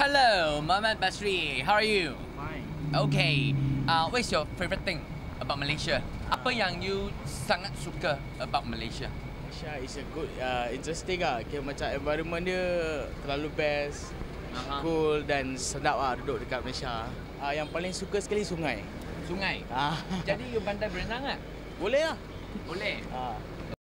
Hello, Mohd Basri. How are you? Fine. Okay. What's your favorite thing about Malaysia? Apa yang you sangat suka about Malaysia? Malaysia is a good, interesting lah. Kira macam environment dia terlalu best, cool dan sedap lah duduk dekat Malaysia. Yang paling suka sekali sungai. Sungai. Jadi you pandai berenang tak? Boleh lah. Boleh.